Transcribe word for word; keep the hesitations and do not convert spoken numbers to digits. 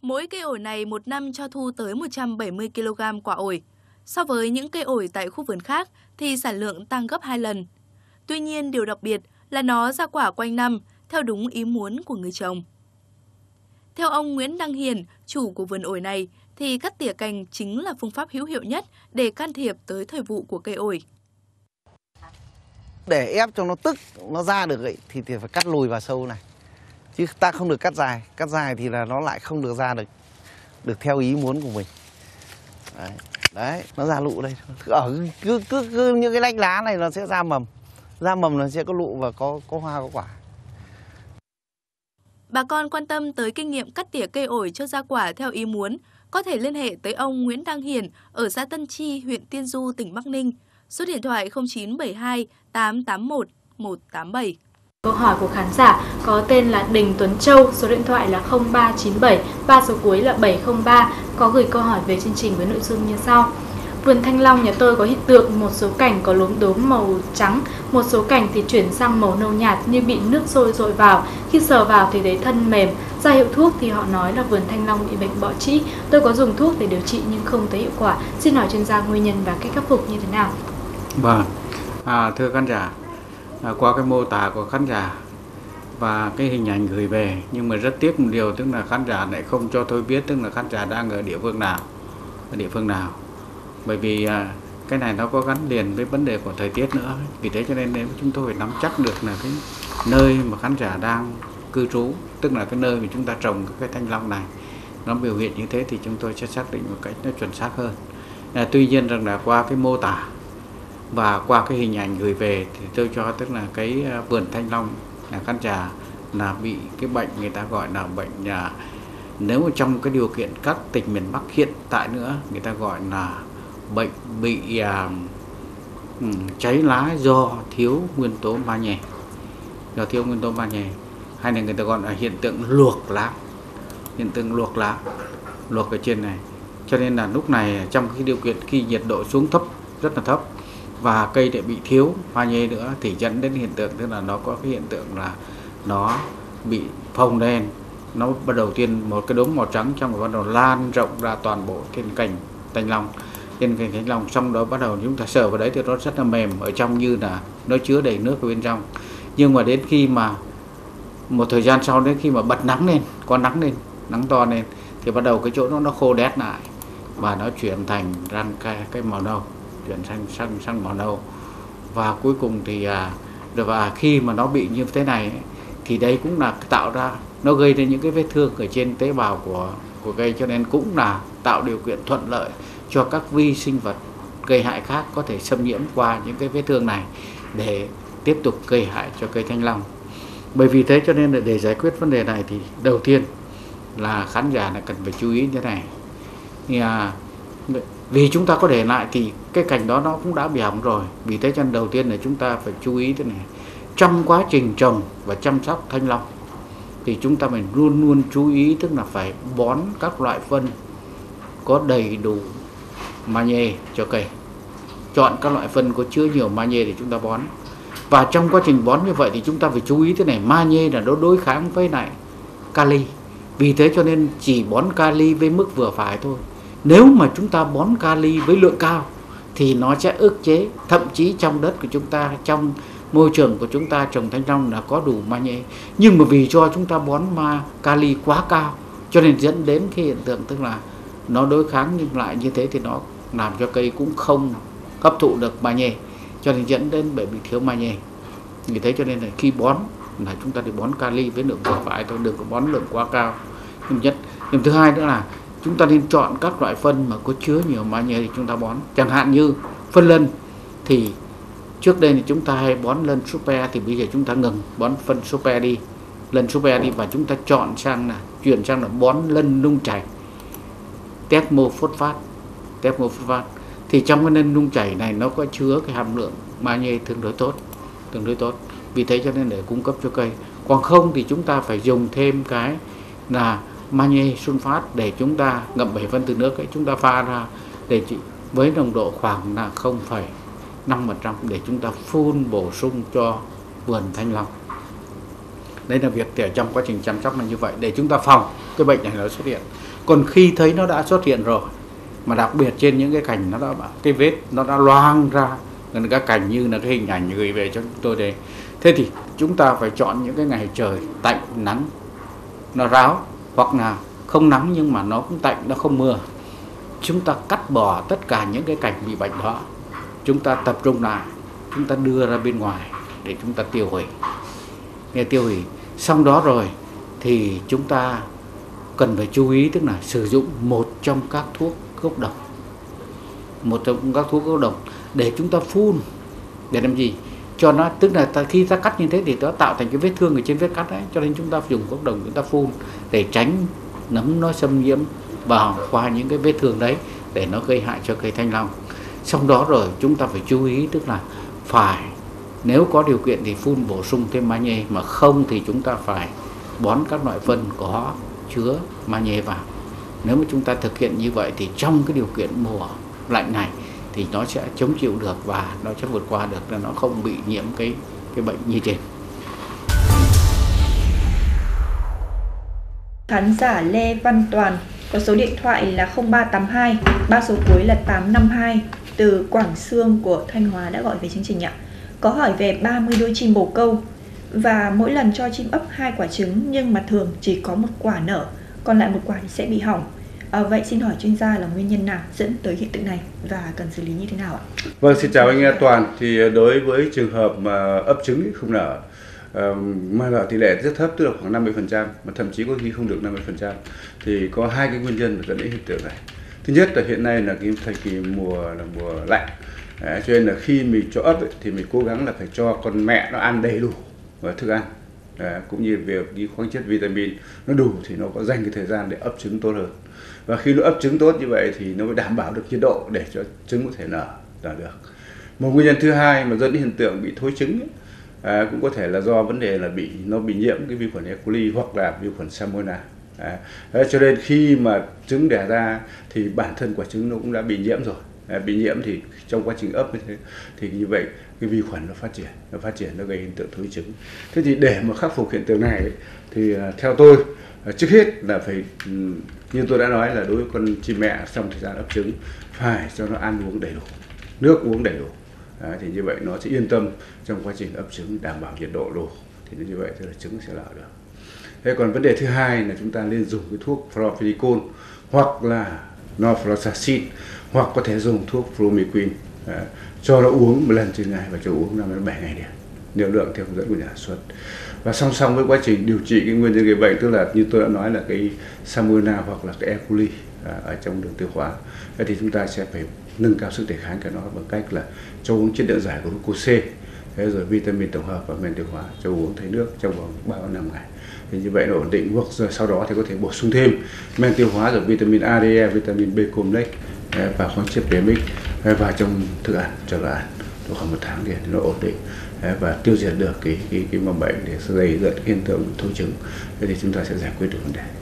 Mỗi cây ổi này một năm cho thu tới một trăm bảy mươi ki lô gam quả ổi. So với những cây ổi tại khu vườn khác thì sản lượng tăng gấp hai lần. Tuy nhiên, điều đặc biệt là nó ra quả quanh năm, theo đúng ý muốn của người trồng. Theo ông Nguyễn Đăng Hiền, chủ của vườn ổi này, thì cắt tỉa cành chính là phương pháp hữu hiệu nhất để can thiệp tới thời vụ của cây ổi. Để ép cho nó tức, nó ra được ấy, thì, thì phải cắt lùi vào sâu này. Chứ ta không được cắt dài, cắt dài thì là nó lại không được ra được được theo ý muốn của mình. Đấy, đấy nó ra lụ đây. Ở cứ, cứ, cứ những cái lách lá này nó sẽ ra mầm. Ra mầm nó sẽ có lụ và có, có hoa có quả. Bà con quan tâm tới kinh nghiệm cắt tỉa cây ổi cho ra quả theo ý muốn, có thể liên hệ tới ông Nguyễn Đăng Hiền ở xã Tân Chi, huyện Tiên Du, tỉnh Bắc Ninh. Số điện thoại không chín bảy hai tám tám một một tám bảy. Câu hỏi của khán giả có tên là Đình Tuấn Châu, số điện thoại là không ba chín bảy, ba số cuối là bảy không ba, có gửi câu hỏi về chương trình với nội dung như sau. Vườn thanh long nhà tôi có hiện tượng một số cành có lốm đốm màu trắng, một số cành thì chuyển sang màu nâu nhạt như bị nước sôi dội vào. Khi sờ vào thì thấy thân mềm, ra hiệu thuốc thì họ nói là vườn thanh long bị bệnh bọ trĩ. Tôi có dùng thuốc để điều trị nhưng không thấy hiệu quả. Xin hỏi chuyên gia nguyên nhân và cách khắc phục như thế nào? Vâng, à, thưa khán giả, à, qua cái mô tả của khán giả và cái hình ảnh gửi về, nhưng mà rất tiếc một điều, tức là khán giả lại không cho tôi biết, tức là khán giả đang ở địa phương nào, ở địa phương nào. Bởi vì à, cái này nó có gắn liền với vấn đề của thời tiết nữa. Vì thế cho nên nếu chúng tôi phải nắm chắc được là cái nơi mà khán giả đang cư trú, tức là cái nơi mà chúng ta trồng cái thanh long này, nó biểu hiện như thế thì chúng tôi sẽ xác định một cách nó chuẩn xác hơn. À, tuy nhiên rằng là qua cái mô tả và qua cái hình ảnh gửi về thì tôi cho tức là cái vườn thanh long là khán giả là bị cái bệnh người ta gọi là bệnh là, nếu mà trong cái điều kiện các tỉnh miền Bắc hiện tại nữa, người ta gọi là bệnh bị à, um, cháy lá do thiếu nguyên tố magie, do thiếu nguyên tố magie, hay là người ta gọi là hiện tượng luộc lá, hiện tượng luộc lá, luộc ở trên này. Cho nên là lúc này trong cái điều kiện khi nhiệt độ xuống thấp, rất là thấp, và cây lại bị thiếu magie nữa thì dẫn đến hiện tượng, tức là nó có cái hiện tượng là nó bị phồng lên. Nó bắt đầu tiên một cái đốm màu trắng trong rồi bắt đầu lan rộng ra toàn bộ trên cành thanh long, trên cành thanh long, xong đó bắt đầu chúng ta sờ vào đấy thì nó rất là mềm, ở trong như là nó chứa đầy nước ở bên trong. Nhưng mà đến khi mà một thời gian sau, đến khi mà bật nắng lên, có nắng lên, nắng to lên thì bắt đầu cái chỗ nó nó khô đét lại và nó chuyển thành răng cái, cái màu nâu, chuyển sang sang sang màu nâu. Và cuối cùng thì à, và khi mà nó bị như thế này thì đây cũng là tạo ra, nó gây ra những cái vết thương ở trên tế bào của của cây, cho nên cũng là tạo điều kiện thuận lợi cho các vi sinh vật gây hại khác có thể xâm nhiễm qua những cái vết thương này để tiếp tục gây hại cho cây thanh long. Bởi vì thế cho nên là để giải quyết vấn đề này thì đầu tiên là khán giả là cần phải chú ý như thế này. Thì, à, vì chúng ta có để lại thì cái cành đó nó cũng đã bị hỏng rồi. Vì thế cho nên đầu tiên là chúng ta phải chú ý thế này. Trong quá trình trồng và chăm sóc thanh long thì chúng ta mình luôn luôn chú ý, tức là phải bón các loại phân có đầy đủ magie cho cây. Chọn các loại phân có chứa nhiều magie để chúng ta bón. Và trong quá trình bón như vậy thì chúng ta phải chú ý thế này, magie là nó đối kháng với lại kali. Vì thế cho nên chỉ bón kali với mức vừa phải thôi. Nếu mà chúng ta bón kali với lượng cao thì nó sẽ ức chế, thậm chí trong đất của chúng ta, trong môi trường của chúng ta trồng thanh long là có đủ magie. Nhưng mà vì cho chúng ta bón ma kali quá cao cho nên dẫn đến cái hiện tượng tức là nó đối kháng, nhưng lại như thế thì nó làm cho cây cũng không hấp thụ được magie, cho nên dẫn đến bởi bị thiếu magie. Vì thế cho nên là khi bón là chúng ta đi bón kali với lượng vừa phải thôi, đừng có bón lượng quá cao. Nhưng nhất, nhưng thứ hai nữa là chúng ta nên chọn các loại phân mà có chứa nhiều magie thì chúng ta bón. Chẳng hạn như phân lân thì trước đây thì chúng ta hay bón lân super, thì bây giờ chúng ta ngừng bón phân super đi, lân super đi, và chúng ta chọn sang là chuyển sang là bón lân nung chảy, thesmophosphat, thesmophosphat. Thì trong cái lân nung chảy này nó có chứa cái hàm lượng magie tương đối tốt, tương đối tốt. Vì thế cho nên để cung cấp cho cây. Còn không thì chúng ta phải dùng thêm cái là magie sulfat để chúng ta ngậm bảy phân từ nước ấy, chúng ta pha ra để chỉ với nồng độ khoảng là không phẩy năm phần trăm để chúng ta phun bổ sung cho vườn thanh long. Đây là việc ở trong quá trình chăm sóc là như vậy để chúng ta phòng cái bệnh này nó xuất hiện. Còn khi thấy nó đã xuất hiện rồi, mà đặc biệt trên những cái cành nó đã cái vết nó đã loang ra gần các cành như là cái hình ảnh gửi về cho chúng tôi đây. Thế thì chúng ta phải chọn những cái ngày trời tạnh, nắng nó ráo, hoặc là không nắng nhưng mà nó cũng tạnh, nó không mưa. Chúng ta cắt bỏ tất cả những cái cành bị bệnh đó, chúng ta tập trung lại, chúng ta đưa ra bên ngoài để chúng ta tiêu hủy. Nghe tiêu hủy xong đó rồi thì chúng ta cần phải chú ý, tức là sử dụng một trong các thuốc gốc độc, một trong các thuốc gốc độc để chúng ta phun. Để làm gì? Cho nó, tức là ta, khi ta cắt như thế thì nó tạo thành cái vết thương ở trên vết cắt đấy, cho nên chúng ta dùng gốc độc chúng ta phun để tránh nấm nó xâm nhiễm vào qua những cái vết thương đấy để nó gây hại cho cây thanh long. Xong đó rồi chúng ta phải chú ý, tức là phải nếu có điều kiện thì phun bổ sung thêm magie, mà không thì chúng ta phải bón các loại phân có chứa magie vào. Nếu mà chúng ta thực hiện như vậy thì trong cái điều kiện mùa lạnh này thì nó sẽ chống chịu được và nó sẽ vượt qua được, là nó không bị nhiễm cái cái bệnh như trên. Khán giả Lê Văn Toàn có số điện thoại là không ba tám hai, ba số cuối là tám năm hai, từ Quảng Xương của Thanh Hóa đã gọi về chương trình ạ. Có hỏi về ba mươi đôi chim bồ câu và mỗi lần cho chim ấp hai quả trứng nhưng mà thường chỉ có một quả nở, còn lại một quả thì sẽ bị hỏng. À, vậy xin hỏi chuyên gia là nguyên nhân nào dẫn tới hiện tượng này và cần xử lý như thế nào ạ? Vâng, xin chào anh Toàn. Thì đối với trường hợp mà ấp trứng không nở uh, mà nở tỷ lệ rất thấp, tức là khoảng năm mươi phần trăm, mà thậm chí có khi không được năm mươi phần trăm, thì có hai cái nguyên nhân dẫn đến hiện tượng này. Thứ nhất là hiện nay là cái thời kỳ mùa là mùa lạnh, à, cho nên là khi mình cho ấp ấy, thì mình cố gắng là phải cho con mẹ nó ăn đầy đủ thức ăn, à, cũng như việc cái khoáng chất vitamin nó đủ thì nó có dành cái thời gian để ấp trứng tốt hơn. Và khi nó ấp trứng tốt như vậy thì nó mới đảm bảo được nhiệt độ để cho trứng có thể nở ra được. Một nguyên nhân thứ hai mà dẫn đến hiện tượng bị thối trứng ấy, à, cũng có thể là do vấn đề là bị nó bị nhiễm cái vi khuẩn E. coli hoặc là vi khuẩn Salmonella. À, đấy, cho nên khi mà trứng đẻ ra thì bản thân quả trứng nó cũng đã bị nhiễm rồi. À, bị nhiễm thì trong quá trình ấp như thế thì như vậy cái vi khuẩn nó phát triển, nó phát triển nó gây hiện tượng thối trứng. Thế thì để mà khắc phục hiện tượng này ấy, thì à, theo tôi à, trước hết là phải như tôi đã nói là đối với con chim mẹ trong thời gian ấp trứng phải cho nó ăn uống đầy đủ, nước uống đầy đủ, à, thì như vậy nó sẽ yên tâm trong quá trình ấp trứng, đảm bảo nhiệt độ đủ, thì như vậy thì là trứng sẽ nở được. Thế còn vấn đề thứ hai là chúng ta nên dùng cái thuốc Prophylicol hoặc là Norfloxacin, hoặc có thể dùng thuốc Flumethrin, à, cho nó uống một lần trên ngày và cho uống năm đến bảy ngày liền, liều lượng theo hướng dẫn của nhà sản xuất. Và song song với quá trình điều trị cái nguyên nhân gây bệnh, tức là như tôi đã nói là cái Salmonella hoặc là cái E. coli à, ở trong đường tiêu hóa, thì chúng ta sẽ phải nâng cao sức đề kháng của nó bằng cách là cho uống chất điện giải của glucose, thế rồi vitamin tổng hợp và men tiêu hóa, cho uống thay nước trong vòng ba đến năm ngày. Thì như vậy nó ổn định, hoặc rồi sau đó thì có thể bổ sung thêm men tiêu hóa rồi vitamin A, D, E, vitamin B complex và khoáng chất premix vào trong thức ăn cho gà ăn khoảng một tháng liền nó ổn định và tiêu diệt được cái cái cái mầm bệnh để gây dẫn hiện tượng thối trứng, thì chúng ta sẽ giải quyết được vấn đề.